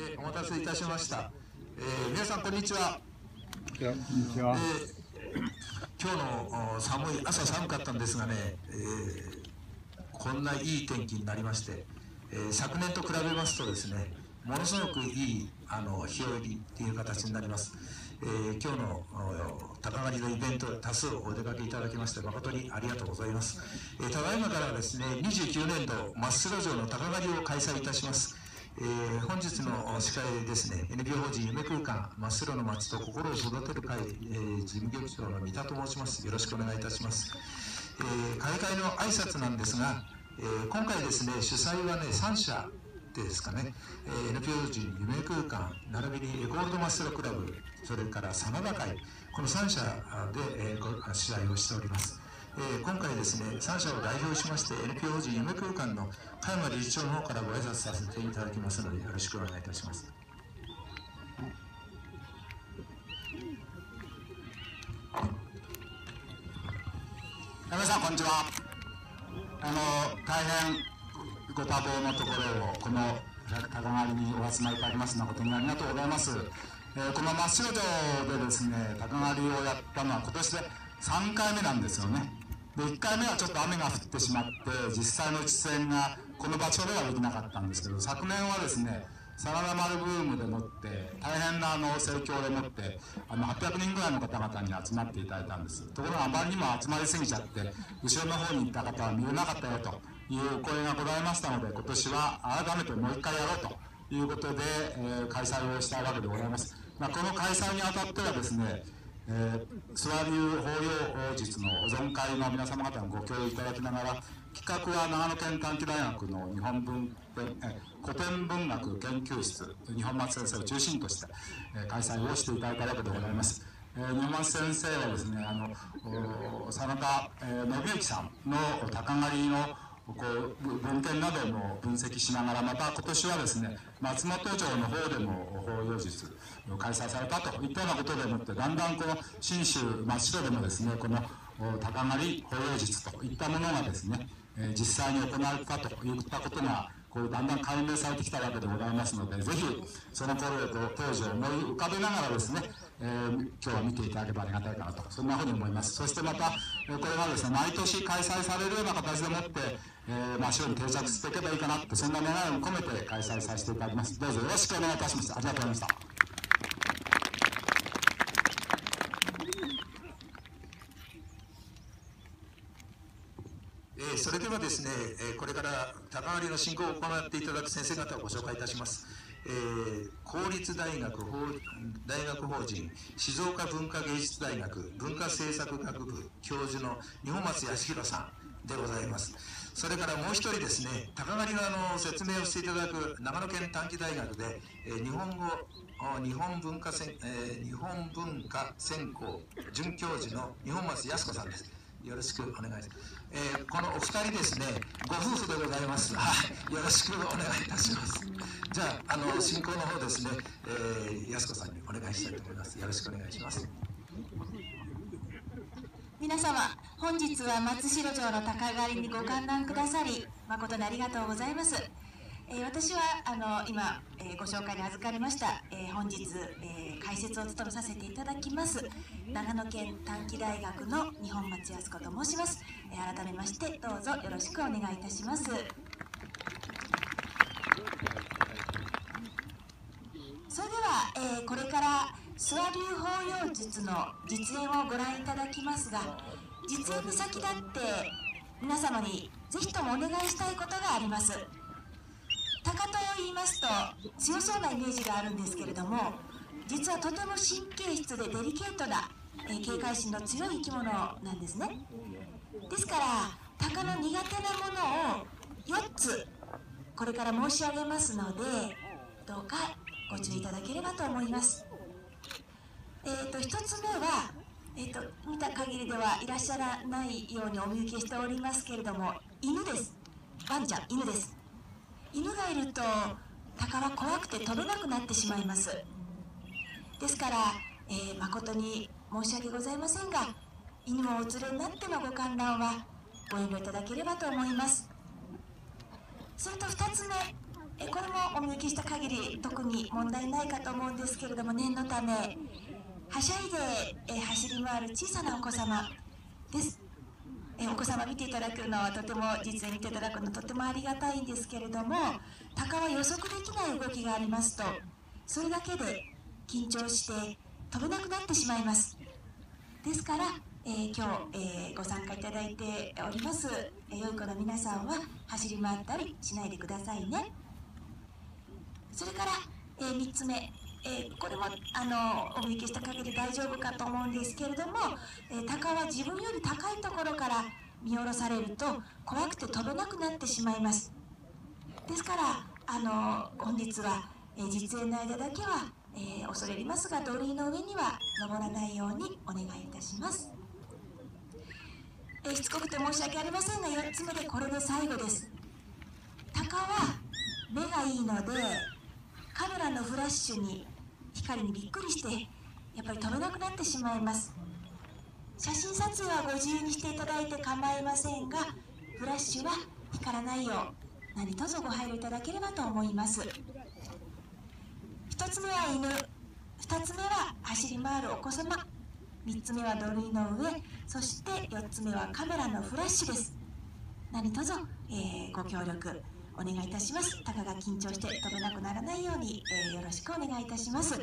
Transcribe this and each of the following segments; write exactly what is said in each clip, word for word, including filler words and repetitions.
えー、お待たせいたしました。えー、皆さんこんにちは。 こんにちは。 えー、今日の寒い朝寒かったんですがね、えー、こんないい天気になりまして、えー、昨年と比べますとですね、ものすごくいいあの日和っていう形になります。えー、今日の鷹狩りのイベント多数お出かけいただきまして誠にありがとうございます。えー、ただいまからですね、にじゅうきゅうねんど真っ白城の鷹狩りを開催いたします。えー、本日の司会ですね、エヌピーオー 法人夢空間真っ白の街と心を育てる会、えー、事務局長の三田と申します。よろしくお願いいたします。えー、開会の挨拶なんですが、えー、今回ですね、主催はね、さん社ですかね、えー、エヌピーオー 法人夢空間、並びにゴールド真っ白クラブ、それから真田会、このさん社で、えー、主催をしております。えー、今回ですね、さん社を代表しまして エヌピーオー 法人夢空間の加山理事長の方からご挨拶させていただきますのでよろしくお願いいたします。 皆さんこんにちは。あの大変ご多忙のところをこの鷹狩りにお集まりいただきます誠にありがとうございます。えー、この真っ白城でですね、鷹狩りをやったのは今年でさんかいめなんですよね。でいっかいめはちょっと雨が降ってしまって実際の実践がこの場所ではできなかったんですけど、昨年はですね真田丸ブームでもって大変なあの盛況でもってあのはっぴゃくにんぐらいの方々に集まっていただいたんです。ところがあまりにも集まりすぎちゃって後ろの方に行った方は見れなかったよという声がございましたので、今年は改めてもう一回やろうということで、えー、開催をしたわけでございます。まあ、この開催にあたってはですね、えー、諏訪流法要術の保存会の皆様方にご協力いただきながら、企画は長野県短期大学の日本文え古典文学研究室日本松先生を中心として、えー、開催をしていただいたわけでございます。えー、日本松先生はですね、あの真田、えー、信之さんの鷹狩りのこう文献なども分析しながら、また今年はですね松本城の方でも法要術を開催されたといったようなことでもって、だんだんこの信州真っ白でもですねこの鷹狩り法要術といったものがですね、えー、実際に行われたといったことがこうだんだん解明されてきたわけでございますので、ぜひその頃当時を思い浮かべながらですね、えー、今日は見ていただければありがたいかなと、そんなふうに思います。そしてまた、えー、これがですね毎年開催されるような形でもって、えー、真っ白に定着していけばいいかなって、そんな願いを込めて開催させていただきます。どうぞよろしくお願いいたします。ありがとうございました。 えー、それではですね、えー、これから鷹狩りの進行を行っていただく先生方をご紹介いたします。えー、公立大学法大学法人静岡文化芸術大学文化政策学部教授の二本松康弘さんでございます。それからもう一人ですね、鷹狩りのあの説明をしていただく長野県短期大学で、えー、日本語日本文化専、えー、日本文化専攻准教授の二本松康子さんです。よろしくお願いします。えー、このお二人ですね、ご夫婦でございます。はい、よろしくお願いいたします。じゃあ、あの進行の方ですね、えー、安子さんにお願いしたいと思います。よろしくお願いします。 皆様、本日は松代城の鷹狩りにご観覧くださり、誠にありがとうございます。えー、私はあの今、えー、ご紹介に預かりました、えー、本日、えー、解説を務めさせていただきます長野県短期大学の二本松康子と申します。えー、改めましてどうぞよろしくお願いいたします。それでは、えー、これから諏訪流法要術の実演をご覧いただきますが、実演に先立って皆様にぜひともお願いしたいことがあります。鷹と言いますと強そうなイメージがあるんですけれども、実はとても神経質でデリケートな、えー、警戒心の強い生き物なんですね。ですから鷹の苦手なものをよっつこれから申し上げますので、どうかご注意いただければと思います。えーとひとつめは、えーと見た限りではいらっしゃらないようにお見受けしておりますけれども、犬です。ワンちゃん、犬です。犬がいると鷹は怖くて飛べなくなってしまいます。ですから、えー、誠に申し訳ございませんが、犬をお連れになってのご観覧はご遠慮いただければと思います。それとふたつめ、 えこれもお見受けした限り特に問題ないかと思うんですけれども、念のためはしゃいでえ走り回る小さなお子様です。えお子様見ていただくのはとても、実演見ていただくのはとてもありがたいんですけれども、鷹は予測できない動きがありますと、それだけで緊張して飛べなくなってしまいます。ですから、えー、今日、えー、ご参加いただいております、えー、良い子の皆さんは走り回ったりしないでくださいね。それから、えー、みっつめ、えー、これもあのお見受けした限り大丈夫かと思うんですけれども、えー、鷹は自分より高いところから見下ろされると怖くて飛べなくなってしまいます。ですからあの本日は、えー、実演の間だけは、えー、恐れ入りますが土塁の上には登らないようにお願いいたします。えー、しつこくて申し訳ありませんがよっつめでこれで最後です。鷹は目がいいのでカメラのフラッシュに光にびっくりしてやっぱり飛べなくなってしまいます。写真撮影はご自由にしていただいて構いませんが、フラッシュは光らないよう何卒ご配慮いただければと思います。ひとつめは犬、ふたつめは走り回るお子様、みっつめは土塁の上、そしてよっつめはカメラのフラッシュです。何卒、えー、ご協力お願いいたします。鷹が緊張して飛べなくならないように、えー、よろしくお願いいたします。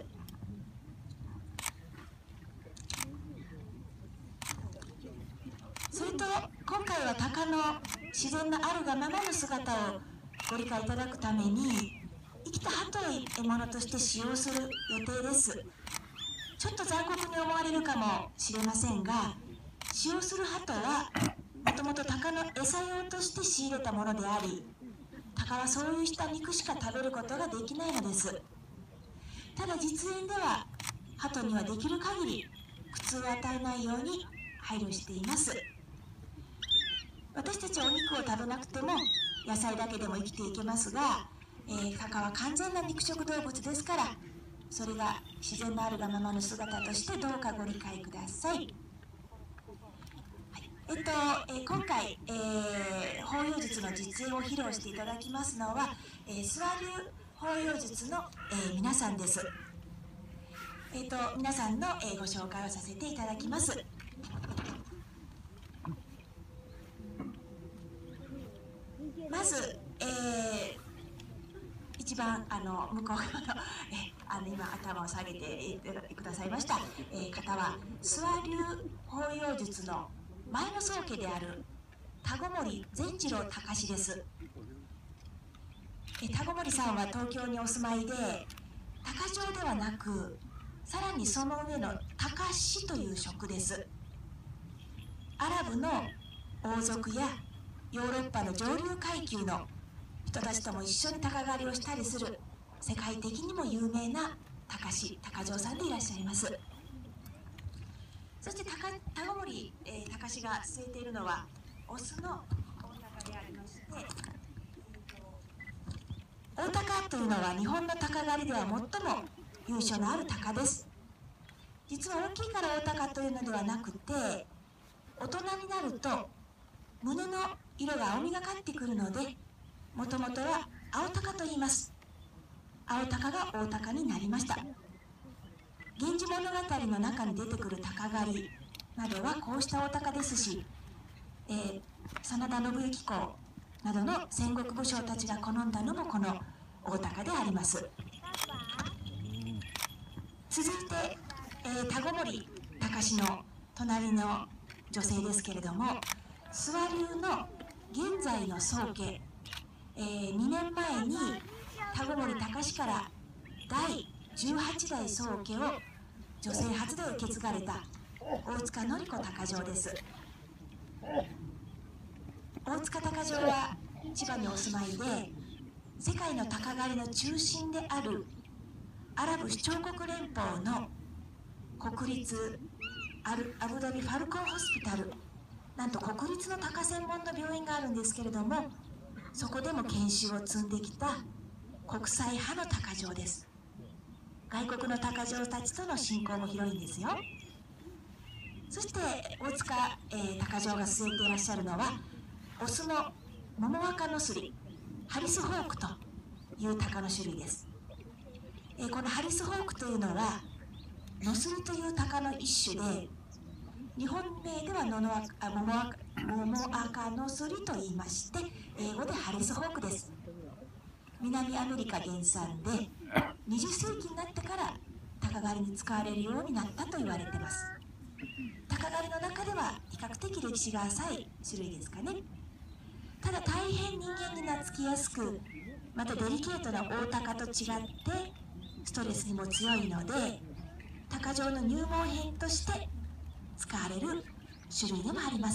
それと今回は鷹の自然のあるがままの姿をご理解いただくために生きた鳩を獲物として使用する予定です。ちょっと残酷に思われるかもしれませんが、使用する鳩はもともと鷹の餌用として仕入れたものであり、鷹はそういうした肉しか食べることができないのです。ただ実演では鳩にはできる限り苦痛を与えないように配慮しています。私たちはお肉を食べなくても野菜だけでも生きていけますが、えー、鷹は完全な肉食動物ですから、それが自然のあるがままの姿としてどうかご理解ください。はい、えっとえー、今回、えー、法要術の実演を披露していただきますのは、えー、諏訪流法要術の、えー、皆さんです。えっと皆さんの、えー、ご紹介をさせていただきます。まず、えー、一番あの向こう側の、えあの今頭を下げてくださいました、えー、方は諏訪流法要術の前の宗家である田子森善次郎隆です。え田子森さんは東京にお住まいで、鷹匠ではなくさらにその上の鷹師という職です。アラブの王族やヨーロッパの上流階級の人たちとも一緒に鷹狩りをしたりする世界的にも有名な鷹師、鷹匠さんでいらっしゃいます。そして田子森、えー、鷹師が据えているのはオスの大鷹でありまして、大鷹というのは日本の鷹狩りでは最も由緒のある鷹です。実は大きいから大鷹というのではなくて、大人になると胸の色が青みがかってくるので、もともとは青鷹と言います。青鷹が大鷹になりました。源氏物語の中に出てくる鷹狩りなどはこうした大鷹ですし、えー、真田信行公などの戦国武将たちが好んだのもこの大鷹であります。続いて、えー、田子森隆史の隣の女性ですけれども、諏訪流の現在の宗家、えー、にねんまえに田子森隆史からだいじゅうはちだい宗家を女性初で受け継がれた大塚典子鷹匠です。大塚鷹匠は千葉にお住まいで、世界の鷹狩りの中心であるアラブ首長国連邦の国立アルアブダビファルコンホスピタル、なんと国立の鷹専門の病院があるんですけれども、そこでも研修を積んできた国際派の鷹匠です。外国の鷹匠たちとの親交も広いんですよ。そして大塚、えー、鷹匠が据えていらっしゃるのはオスのモモワカノスリ、ハリスホークという鷹の種類です。えー、このハリスホークというのはノスリという鷹の一種で、日本名ではノノアあモモアモモアカノスリと言いまして、英語でハリスホークです。南アメリカ原産でにじゅっせいきになってから鷹狩りに使われるようになったと言われています。鷹狩りの中では比較的歴史が浅い種類ですかね。ただ大変人間に懐きやすく、またデリケートな大鷹と違ってストレスにも強いので、鷹匠の入門編として使われる種類でもあります。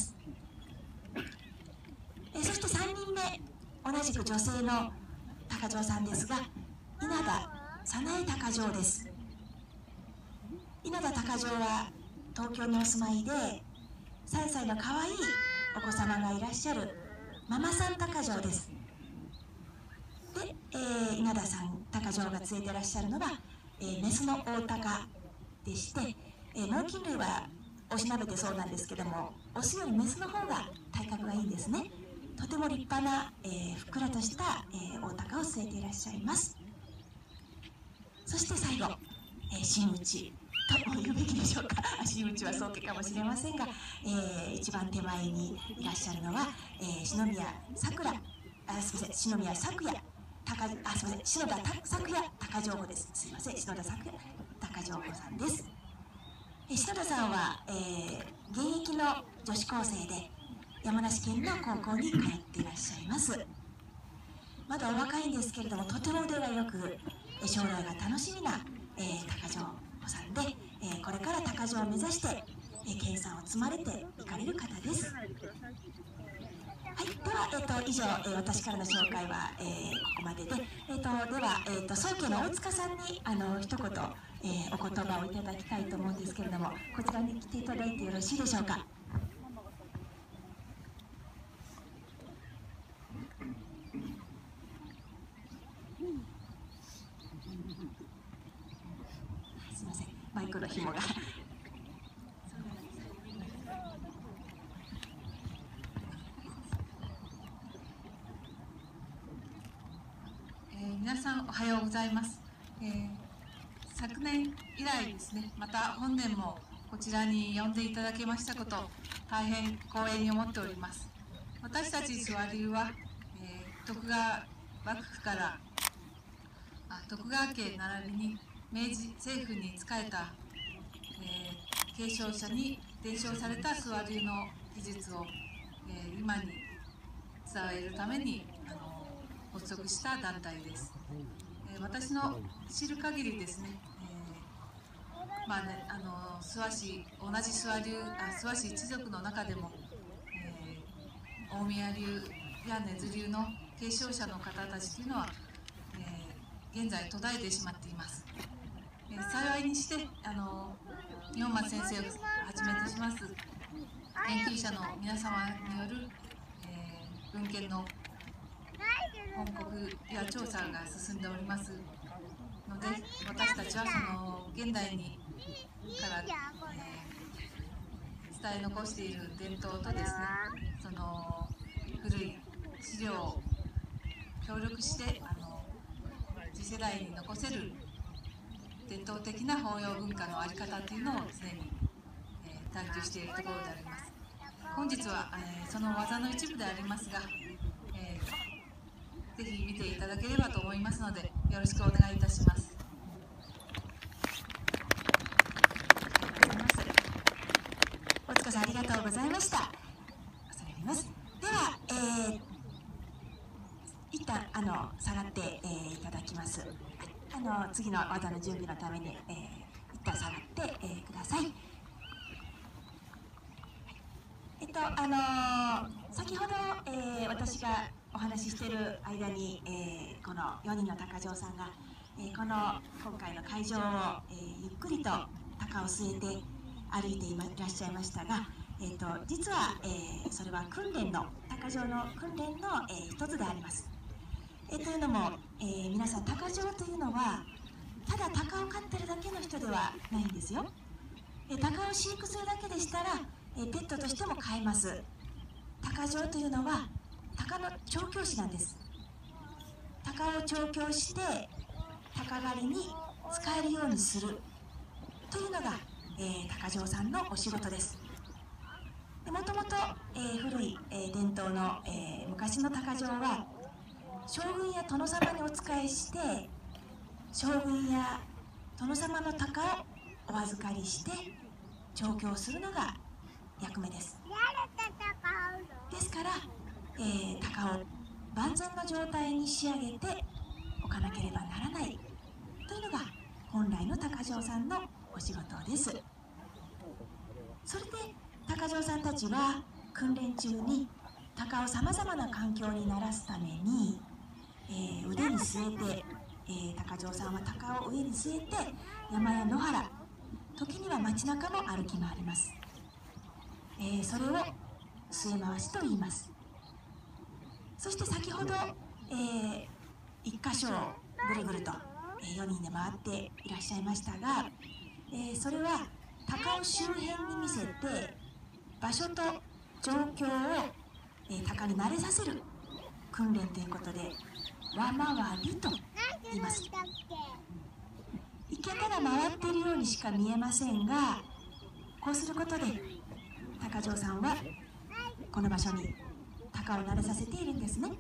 えそしてさんにんめ、同じく女性の鷹匠さんですが、稲田早苗鷹匠です。稲田鷹匠は東京にお住まいで、さんさいのかわいいお子様がいらっしゃるママさん鷹匠です。で、えー、稲田さん鷹匠が連れてらっしゃるのは、えー、メスの大鷹でして、えー、猛禽類はおしなべてそうなんですけども、オスよりメスの方が体格がいいんですね。とても立派な、えー、ふっくらとした、えー、大鷹を据えていらっしゃいます。そして最後、えー、真打ちと言うべきでしょうか。真打ちはそうかもしれませんが、えー、一番手前にいらっしゃるのは、えー、篠宮さくら、あ、すみません、篠宮咲也鷹、あ、すみません、篠田咲也鷹匠補です。すみません、篠田咲也鷹匠補さんです。えー、篠田さんは、えー、現役の女子高生で山梨県の高校に通っていらっしゃいます。まだお若いんですけれども、とても腕がよく、えー、将来が楽しみな、えー、鷹匠補さんで、えー、これから鷹匠を目指して、えー、研鑽を積まれていかれる方です。はい、では、えー、と以上、えー、私からの紹介は、えー、ここまでで、えー、とでは、えー、と宗家の大塚さんにあの一言、えー、お言葉をいただきたいと思うんですけれども、こちらに来ていただいてよろしいでしょうか。すみません、マイクの紐が。 皆さんおはようございます。えー、昨年以来ですね、また本年もこちらに呼んでいただけましたこと、大変光栄に思っております。私たち諏訪流は、えー、徳川幕府からあ徳川家並びに明治政府に仕えた、えー、継承者に伝承された諏訪流の技術を、えー、今に伝えるためにあの発足した団体です。えー、私の知る限りですね、えー、まあね、あの諏訪市、同じ諏訪流、あ諏訪市一族の中でも、えー、大宮流や根津流の継承者の方たちというのは、えー、現在途絶えてしまっています。えー、幸いにしてあの二本松先生をはじめとします研究者の皆様による、えー、文献の報告や調査が進んでおりますので、私たちはその現代にから、えー、伝え残している伝統とですね、その古い資料を協力してあの次世代に残せる伝統的な法要文化の在り方というのを常に、えー、探求しているところであります。本日は、えー、その技の一部でありますが、えーぜひ見ていただければと思いますので、よろしくお願いいたします。 大塚さん、ありがとうございました。恐れ入ります。では、えー、一旦あの下がって、えー、いただきます。あの次の技の準備のために、えー、一旦下がって、えー、ください。えっとあのー、先ほど、えー、私がお話ししている間に、えー、このよにんの鷹匠さんが、えー、この今回の会場を、えー、ゆっくりと鷹を据えて歩いていらっしゃいましたが、えー、と実は、えー、それは訓練の鷹匠の訓練の、えー、一つであります。えー、というのも、えー、皆さん鷹匠というのはただ鷹を飼ってるだけの人ではないんですよ。えー、鷹を飼育するだけでしたら、えー、ペットとしても飼えます。鷹匠というのは鷹の調教師なんです。 鷹を調教して鷹狩りに使えるようにするというのが、えー、鷹匠さんのお仕事です。もともと古い、えー、伝統の、えー、昔の鷹匠は将軍や殿様にお仕えして将軍や殿様の鷹をお預かりして調教するのが役目です。ですから、えー、鷹を万全の状態に仕上げておかなければならないというのが本来の鷹匠さんのお仕事です。それで鷹匠さんたちは訓練中に鷹をさまざまな環境に慣らすために、えー、腕に据えて、えー、鷹匠さんは鷹を上に据えて山や野原、時には街中も歩き回ります。えー、それを据え回しと言います。そして先ほど、えー、一箇所をぐるぐると、えー、よにんで回っていらっしゃいましたが、えー、それは鷹を周辺に見せて場所と状況を、えー、鷹に慣れさせる訓練ということで輪回りと言います。一見ただ回っているようにしか見えませんが、こうすることで鷹匠さんはこの場所に鷹を慣れさせているんですね。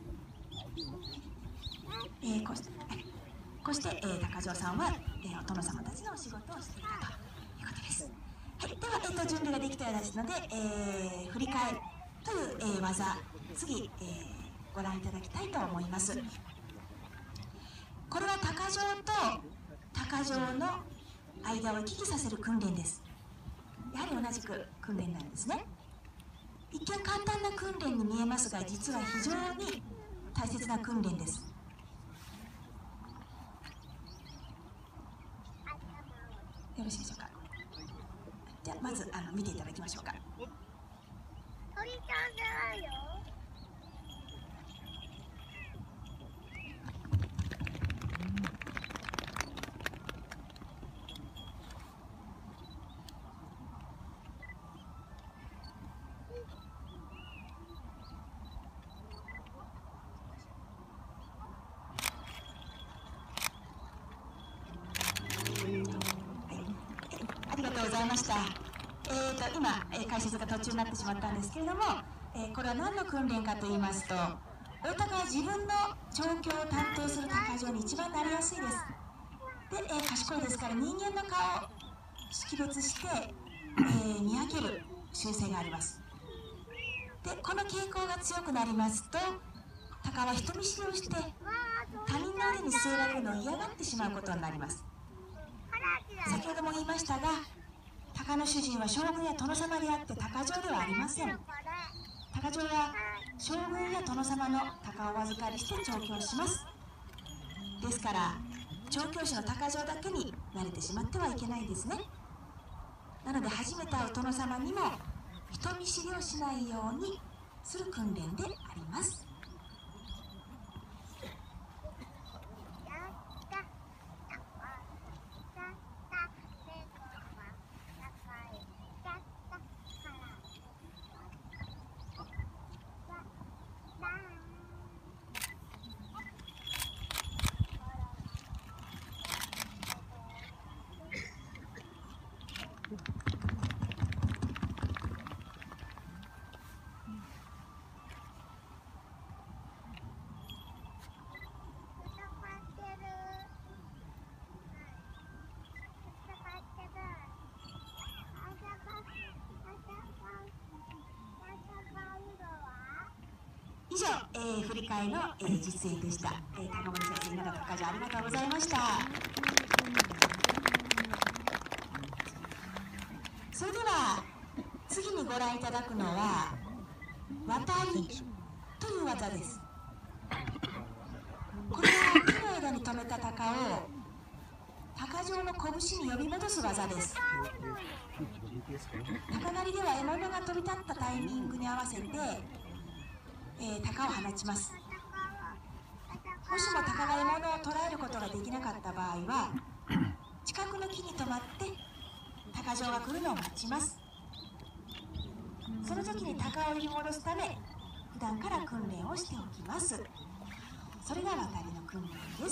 えー、こうして、こうして、えー、鷹匠さんは、えー、お殿様たちのお仕事をしていたということです。はい、では、えー、と準備ができたようですので、えー、振り替えという、えー、技、次、えー、ご覧いただきたいと思います。これは鷹匠と鷹匠の間を行き来させる訓練です。やはり同じく訓練なんですね。一見簡単な訓練に見えますが、実は非常に大切な訓練です。よろしいでしょうか。じゃあまずあの見ていただきましょうか。 鳥ちゃんじゃないよ。 ありがとうございました。えーと今、えー、解説が途中になってしまったんですけれども、えー、これは何の訓練かと言いますと、大鷹は自分の調教を担当する鷹匠に一番なりやすいです。で、えー、賢いですから人間の顔を識別して、えー、見分ける習性があります。で、この傾向が強くなりますと、鷹は人見知りをして他人の腕に据えられるのを嫌がってしまうことになります。先ほども言いましたが、鷹の主人は将軍や殿様であって鷹匠ではありません。鷹匠は将軍や殿様の鷹をお預かりして調教します。ですから調教師の鷹匠だけに慣れてしまってはいけないんですね。なので初めて会う殿様にも人見知りをしないようにする訓練であります。以上、えー、振り替えの、えー、実演でした。えー、高森先生、稲田鷹匠ありがとうございました。それでは次にご覧いただくのは渡りという技です。これは木の枝に留めた鷹を鷹匠の拳に呼び戻す技です。鷹狩りでは獲物が飛び立ったタイミングに合わせてえー、鷹を放ちます。もしも鷹が獲物を捕らえることができなかった場合は近くの木に止まって鷹匠が来るのを待ちます。その時に鷹を呼び戻すため普段から訓練をしておきます。それが渡りの訓練訓練です。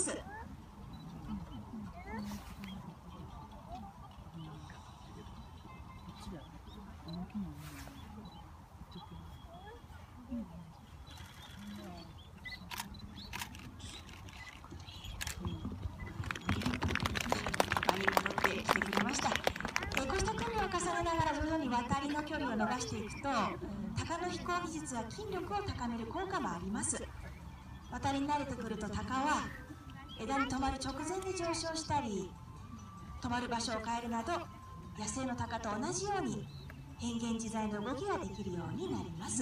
渡りの距離を伸ばしていくと、鷹の飛行技術は筋力を高める効果もあります。渡りに慣れてくると鷹は枝に止まる直前で上昇したり、止まる場所を変えるなど野生の鷹と同じように変幻自在の動きができるようになります。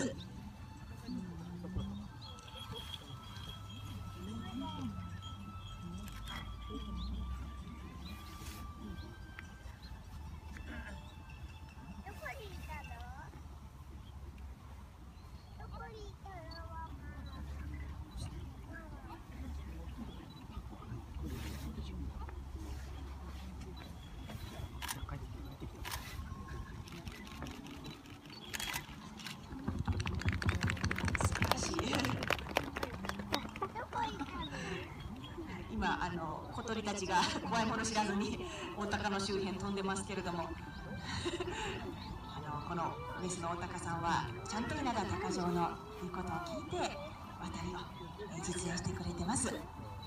今あの小鳥たちが怖いもの知らずに大鷹の周辺飛んでますけれどもあのこのメスの大鷹さんはちゃんと稲田鷹匠の言うことを聞いて渡りを実演してくれてます。はい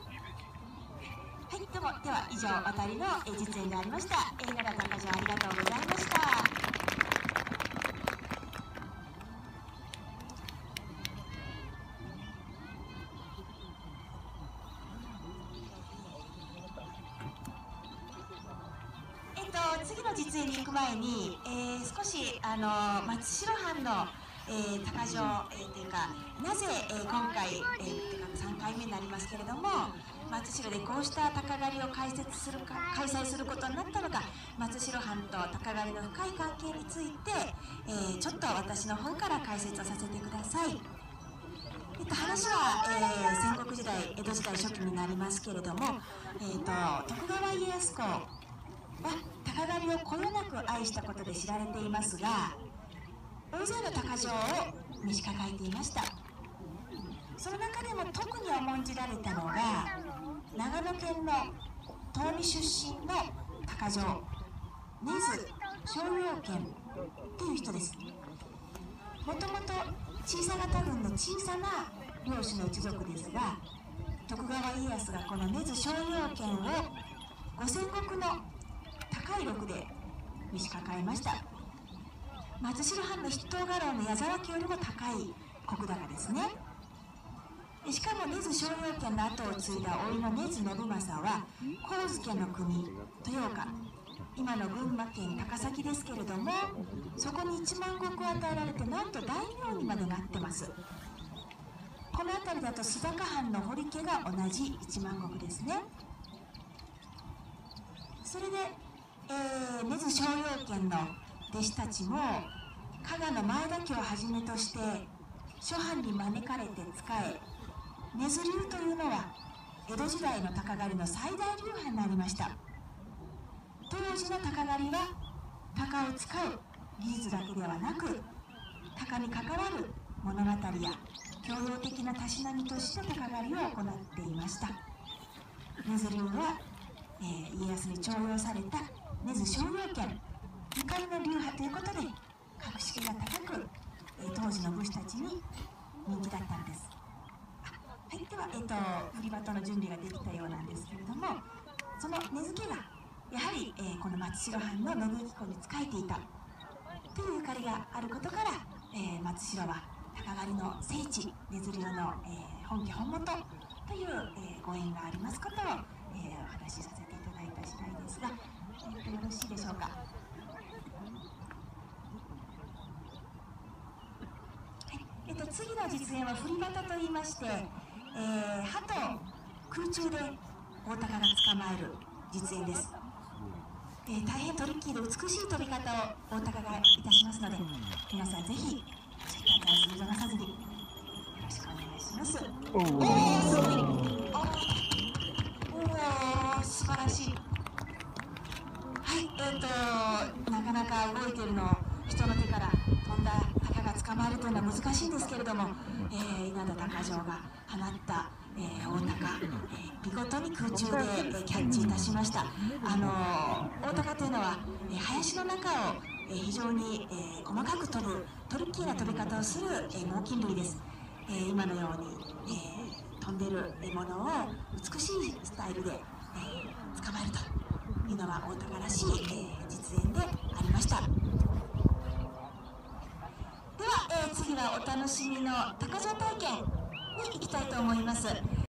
、どうも。では以上渡りの実演でありました。稲田鷹匠ありがとうございました。次の実演に行く前に、えー、少しあの松代藩の、えー、鷹匠、えー、というかなぜ、えー、今回、えー、さんかいめになりますけれども松代でこうした鷹狩りを開設するか開催することになったのか、松代藩と鷹狩りの深い関係について、えー、ちょっと私の方から解説をさせてください。えっと、話は、えー、戦国時代江戸時代初期になりますけれども、えー、と徳川家康公は鷹狩りをこよなく愛したことで知られていますが、大勢の鷹匠を召し抱えていました。その中でも特に重んじられたのが長野県の東御出身の鷹匠根津正陽軒という人です。もともと小さ型軍の小さな領主の一族ですが、徳川家康がこの根津正陽軒を五千石の高い禄で召し抱えました。松代藩の筆頭家老の矢沢家よりも高い石高ですね。しかも根津正陽軒の後を継いだ甥の根津信正は上野の国豊岡、今の群馬県高崎ですけれども、そこにいちまん石を与えられてなんと大名にまでなってます。この辺りだと須坂藩の堀家が同じいちまん石ですね。それでえー、根津正陽軒の弟子たちも加賀の前田家をはじめとして諸藩に招かれて仕え、根津流というのは江戸時代の鷹狩りの最大流派になりました。当時の鷹狩りは鷹を使う技術だけではなく、鷹に関わる物語や教養的なたしなみとして鷹狩りを行っていました。根津流は、えー、家康に重用された根津正陽軒ゆかりの流派ということで格式が高く、えー、当時の武士たちに人気だったんです。はい、では、えー、と振り旗の準備ができたようなんですけれども、その根津家がやはり、えー、この松代藩の信行公に仕えていたというゆかりがあることから、えー、松代は鷹狩りの聖地根津流の、えー、本家本元という、えー、ご縁がありますことを、えー、お話しさせていただいた次第ですが、えー、とよろしいでしょうか。えっと、次の実演は振り旗といいまして、えー、鳩を空中で大鷹が捕まえる実演です。えー、大変トリッキーで美しい飛び方を大鷹がいたしますので、皆さんぜひチェックアウトをなさずによろしくお願いします。おー、すごい。おー、素晴らしい。はい、えーとなかなか動いているのを人の手から飛んだ鷹が捕まえるというのは難しいんですけれども、えー、稲田鷹匠が放った、 えー、大高、えー、見事に空中で、えー、キャッチいたしました。あのー、大高というのは、えー、林の中を、えー、非常に、えー、細かく飛ぶトリッキーな飛び方をする、えー、猛禽類です。えー、今のように、えー、飛んでいるものを美しいスタイルで、えー、捕まえるというのは大高らしい、えー、実演でありました。では、えー、次はお楽しみの鷹匠体験に行きたいと思います。